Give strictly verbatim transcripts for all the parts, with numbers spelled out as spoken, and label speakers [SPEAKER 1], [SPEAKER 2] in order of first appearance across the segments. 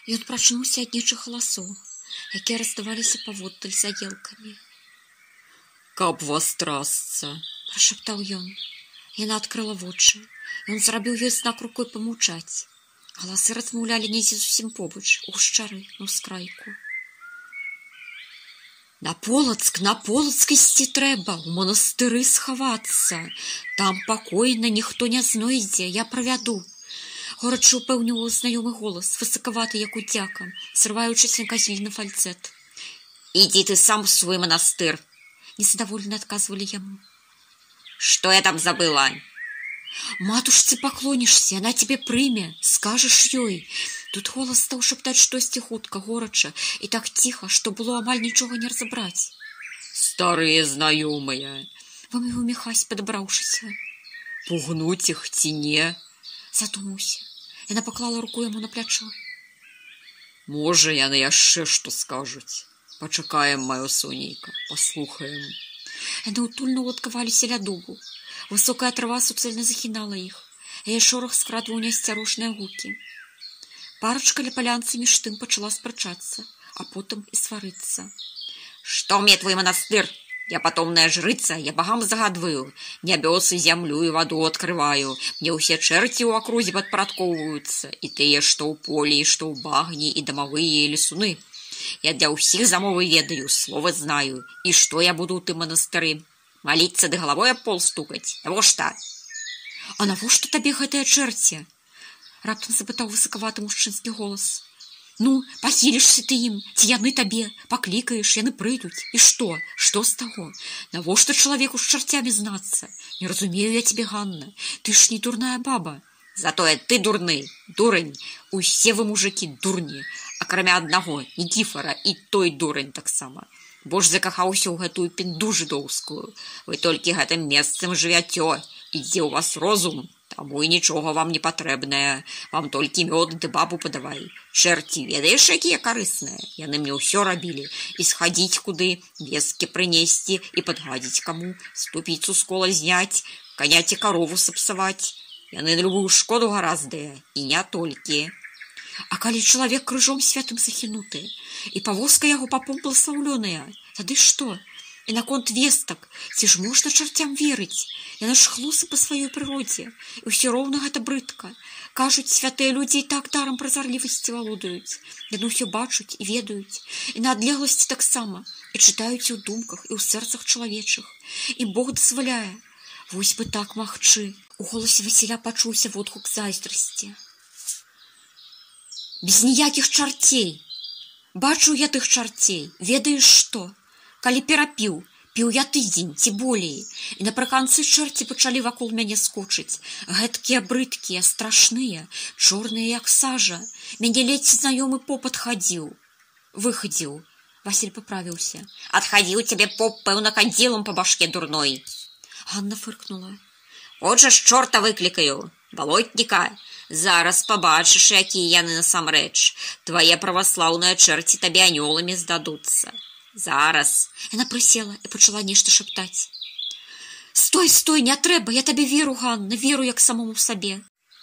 [SPEAKER 1] Ён прачнуўся ад нечых галасоў, якія раздаваліся паводдаль за елкамі.
[SPEAKER 2] «Каб вас трасца!» –
[SPEAKER 1] прашаптаў ён. Яна адкрыла вочы. Ён зрабіў ёй знак рукой памаўчаць. Галасы размаўлялі недзе зусім побач, у гушчары, на ўскрайку. «На Полацк, на Полацк ісці трэба, у манастыры схавацца. Там пакойна, ніхто не знойдзе, я правяду». Горача упэўніў знаёмы голас, высакаваты, як удзяка, срываючыся на казільны фальцэт.
[SPEAKER 2] «Ідзі ты сам у свой манастыр!»
[SPEAKER 1] Незадаволена адказвалі яму.
[SPEAKER 2] «Што я там забыла?»
[SPEAKER 1] «Матушцы паклонішся, яна цябе прыме, скажаш ёй». Тут голас стаў шаптаць штосьці хутка, горача, і так ціха, што было амаль нічога не разабраць.
[SPEAKER 2] «Старыя знаёмыя!»
[SPEAKER 1] – вымовіў Міхась, падабраўшыся.
[SPEAKER 2] «Пугнуць іх ці не?» –
[SPEAKER 1] задумаўся. Яна паклала руку яму на плячо.
[SPEAKER 2] «Можа, яны яшчэ што скажуць. Пачакаем, маё сонейка, паслухаем».
[SPEAKER 1] Яны утульна уладкаваліся ля дубу. Высокая трава суцэльна захінала іх. Яе шорах скрадваў неасцярожныя гукі. Парачка ля палянцы між тым пачала спрачацца, а потым і сварыцца.
[SPEAKER 2] «Што мне твой манастыр? Я патомная жрыца, я багам загадваю. Нябёсы, зямлю і ваду адкрываю. Мне ўсе чэрці ў акрузе падпарадкоўваюцца, і тыя, што ў полі, і што ў багні, і дамавыя, і лесуны. Я для ўсіх замовы ведаю, слова знаю. І што я буду ў тым манастыры? Маліцца ды галавой аб пол стукаць? Навошта?»
[SPEAKER 1] «А навошта табе гэтыя чэрці?» – раптам запытаў высакаваты мужчынскі голас. «Ну, пахілішся ты ім, ці яны табе, паклікаеш, яны прыйдуць. І што? Што з таго? Навошта чалавеку з чарцямі знацца? Не разумею я цябе, Ганна, ты ж не дурная баба».
[SPEAKER 2] «Затое ты дурны, дурань. Усе вы мужыкі дурні, акрамя аднаго, Нікіфара, і той дурань таксама. Бо ж закахаўся ў гэтую пінду жыдоўскую. Вы толькі гэтым месцам жывяцё, ідзе ў вас розум, таму і нічога вам не патрэбнае. Вам толькі мёд ды бабу падавай. Чэрці, ведаеш, якія карысныя? Яны мне ўсё рабілі. І схадзіць куды, вескі прынесці і падгадзіць каму, ступіцу з кола зняць, каня ці карову сапсаваць. Яны на любую шкоду гараздыя, і не толькі».
[SPEAKER 1] «А калі чалавек крыжом святым захінуты, і павозка яго папом бласлаўлёная, тады што? І наконт вестак, ці ж можна чарцям верыць? Яны ж хлусы па сваёй прыродзе, і ўсё роўна гэта брыдка. Кажуць, святыя людзі і так дарам празарлівасці валодаюць. Яны ўсё бачуць і ведаюць, і на адлегласці таксама, і чытаюць і ў думках, і ў сэрцах чалавечых. І Бог дазваляе. Вось бы так магчы». У голасе Васіля пачуўся водгук зайздрасці. «Без ніякіх чарцей. Бачу я тых чарцей. Ведаеш што? Калі перапіў, піў я тыдзень, ці болей, і напрыканцы чэрці пачалі вакол мяне скочыць. Гэткія брыдкія, страшныя, чорныя, як сажа. Мяне ледзь знаёмы поп адхадзіў. Выхадзіў». Васіль паправіўся.
[SPEAKER 2] «Адхадзіў цябе поп, пэўна, кандзілам па башке дурной».
[SPEAKER 1] Ганна фыркнула.
[SPEAKER 2] «От жа ж чорта выклікаю, балотніка. Зараз пабачыш, якія яны насамрэч. Твае праваслаўныя чэрці табе анёламі здадуцца. Зараз».
[SPEAKER 1] Яна прысела і пачала нешта шаптаць. «Стой, стой, не трэба, я табе веру, Ганна, веру як самому сабе.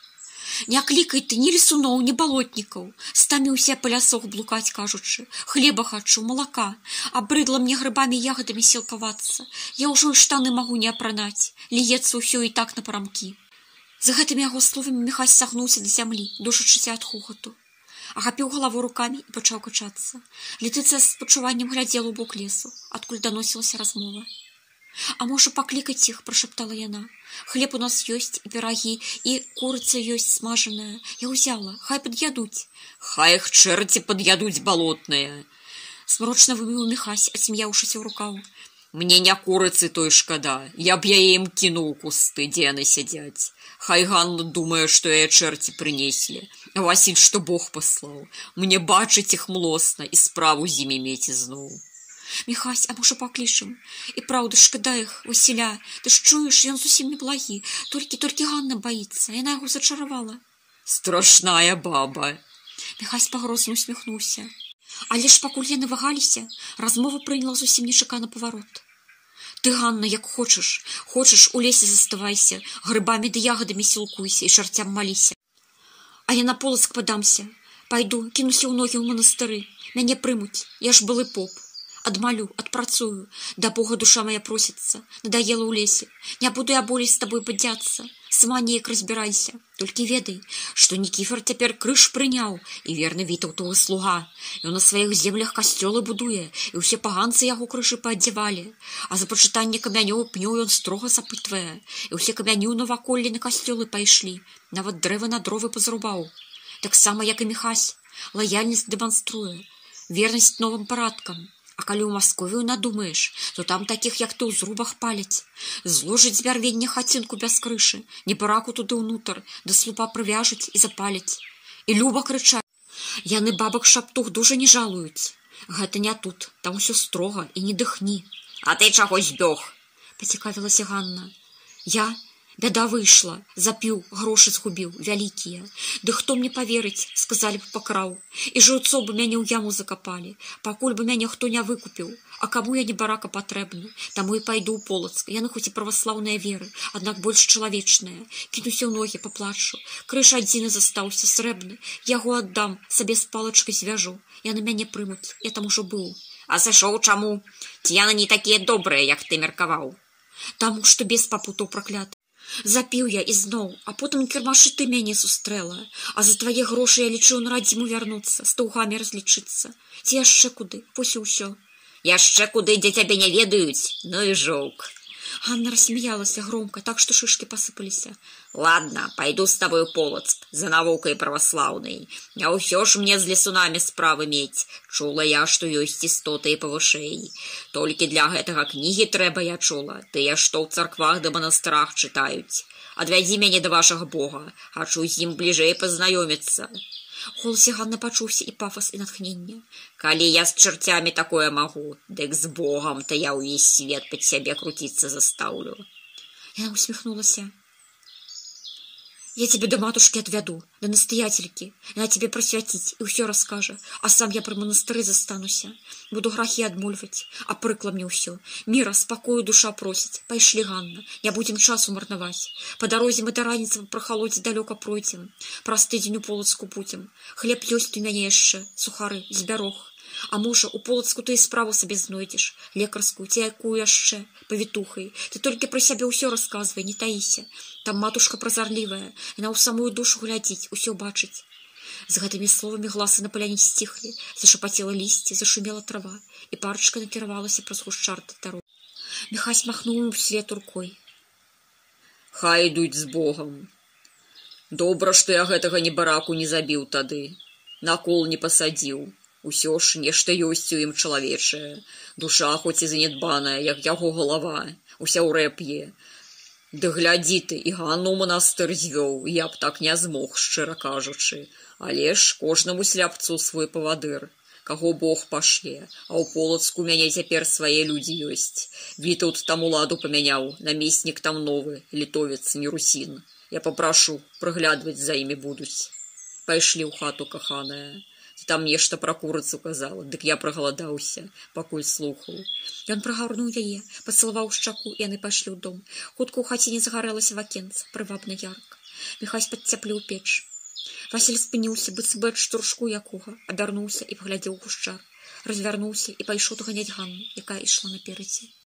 [SPEAKER 1] Не клікай ты ні лесуноў, ні балотнікаў. Стаміўся па лясох блукаць, кажучы. Хлеба хачу, малака. Абрыдла мне грыбамі і ягадамі сілкавацца. Я ўжо і штаны магу не апранаць. Ліецца ўсё і так на парамкі». За гэтымі яго словамі Міхась сагнуўся да зямлі, душачыся ад хохату. Агапіў галаву рукамі і пачаў качацца. Летыцыя з спачуваннем глядзела ў бок лесу, адкуль даносілася размова. «А можа, паклікаць іх?» – прашаптала яна. «Хлеб у нас ёсць, і пірагі, і курыца ёсць смажаная. Я ўзяла, хай пад'ядуць».
[SPEAKER 2] «Хай іх чэрці пад'ядуць балотныя!»
[SPEAKER 1] – смрочна вымовіў Міхась, асмяўшыся ў рукаў.
[SPEAKER 2] «Мне не курыцы той шкада, я б яе ім кінуў у кусты, дзе яны сядзяць. Хай Ганна думае, што яе чэрці прынеслі. А Васіль, што Бог паслаў. Мне бачыць іх млосна і справу з імі мець ізноў».
[SPEAKER 1] «Міхась, а можа паклічам? І праўда, шкада іх, Васіля. Ты ж чуеш, ён зусім не благі. Толькі, толькі Ганна баіцца, яна яго зачаравала».
[SPEAKER 2] «Страшная баба».
[SPEAKER 1] Міхась пагрозна усміхнуўся. Але ж пакуль яны вагаліся, размова прыняла зусім нечаканы паварот. «Ты, Ганна, як хочаш, хочаш, у лесе заставайся, грыбамі ды ягадамі сілкуйся і чарцям маліся. А я на Полацк падамся, Пайду, кінуся ў ногі ў манастыры. Мяне прымуць, я ж былы поп. Адмалю, адпрацую, да Бога душа моя просіцца, надоела ў лесе. Не буду я болей з табой падзяцца, сама неяк разбірайся. Толькі ведай, што Нікіфар цяпер крыж прыняў, і верны Вітаўтовы слуга. Ён на сваіх землях касцёлы будуе, і ўсе паганцы яго крыжы паадзявалі. А за пачытанне камянёў пнёў ён строга запытвае, і ўсе камяні ў наваколлі на касцёлы пайшлі, нават дрэва на дровы пазрубаў. Таксама, як і Міхась, лаяльнасць дэманструе, вернасць новым парадкам. А калі ў Масковію надумаеш, то там такіх, як ты, у зрубах паляць. Зложыць з вярвення хацінку без крышы, небараку туды ўнутр, да слупа прывяжуць і запаляць. І люба крычаць. Яны бабак шаптух дужа не жалуюць. Гэта не тут, там усё строга і не дыхні.
[SPEAKER 2] А ты чаго збёг?
[SPEAKER 1] Пацікавілася Ганна. Я... Бяда выйшла, запіў, грошы згубіў, вялікія. Ды хто мне паверыць, сказалі б пакраў. І жыўцо бы мяне ў яму закапалі, пакуль бы мяне хто не выкупіў. А каму я не барака патрэбны, таму і пайду ў Полацк. Яны хоць і праваслаўныя веры, аднак больш чалавечныя. Кінуся ў ногі, паплачу. Крыж адзіны застаўся, срэбны. Яго аддам, сабе з палачкай звяжу. Яны мяне прымуць, я там ужо быў.
[SPEAKER 2] А сышоў чаму? Ці яны не такія добрыя, як ты меркаваў?
[SPEAKER 1] Таму, што бес папутаў пракляты. Запіў я ізноў, а потым кірмашы ты мяне сустрэла. А за твае грошы я лічыў на радзіму вярнуцца, з таўгамі разлічыцца. Ці яшчэ куды, вось і ўсё.
[SPEAKER 2] Яшчэ куды, дзе цябе не ведаюць? Ну і жоўк.
[SPEAKER 1] Ганна рассмеялася громко, так што шышкі пасыпаліся.
[SPEAKER 2] Ладно, пайду з табой у Полацк, за навукай праваслаўнай. Не ўсё ж мне з лесунамі справы мець. Чула я, што ёсць істоты і павышэй. Толькі для гэтага кнігі трэба, я чула. Тыя, што ў царквах да манастырах чытаюць. Адвядзі мяне да вашага Бога. Хачу з ім бліжэй пазнаёміцца.
[SPEAKER 1] У голасе Ганны пачуўся і пафас, і натхненне.
[SPEAKER 2] Калі я з чарцямі такое магу, дык з Богам, то я ўвесь свет пад сябе круціцца застаўлю.
[SPEAKER 1] Яна усміхнулася. Я тебе до матушки отвяду, до настоятельки. Она тебе просвятить и все расскажет. А сам я про монастыры застануся. Буду грахи адмольвать, а прыкла мне ўсё. Мира, спокою душа просить. Пайшлі, Ганна, не будем часу марнаваць. По дорозе мы до раніцы про халодзе далёка пройдзем. Праз тыдзень у Полацку будем. Хлеб ёсць у мяне яшчэ, сухары, збярог. А можа, у Полацку ты і справу сабе знойдзеш, лекарскую, ці якую яшчэ, павітухай. Ты толькі пра сябе ўсё расказвай, не таіся. Там матушка празарлівая, яна ў самую душу глядзіць, усё бачыць. З гэтымі словамі гласы на паляне сціхлі, зашапацела лісце, зашумела трава, і парачка накіравалася праз гушчар да дарогі. Міхась махнуў ім вслед рукой.
[SPEAKER 2] Хай ідуць з Богам. Добра, што я гэтага небараку не забіў тады, на кол не пасадзіў. Усё ж нешта ёсць у ім чалавечае. Душа хоць і занядбаная, як яго галава, уся ў рэп'е. Ды глядзі ты, і Ганну ў манастыр звёў, я б так не змог, шчыра кажучы. Але ж кожнаму сляпцу свой павадыр. Каго Бог пашле, а ў Полацку мяне цяпер свае людзі ёсць. Вітаўт там уладу памяняў, намеснік там новы, літовец, не русін. Я папрашу, прыглядваць за імі будуць. Пайшлі ў хату, каханая. Там нешта пра курыцу казала, дык я прагаладаўся, пакуль слухаў.
[SPEAKER 1] Ён прагарнуў яе, пацалаваў шчаку, і яны пайшлі ў дом. Хутка ў хаціне загарэлася вакенца, прывабна ярка. Міхась падцяпліў печ. Васіль спыніўся, быццам бы ад штуршку якога, абярнуўся і паглядзеў гушчар. Развярнуўся і пайшоў доганяць Ганну, якая ішла наперадзе.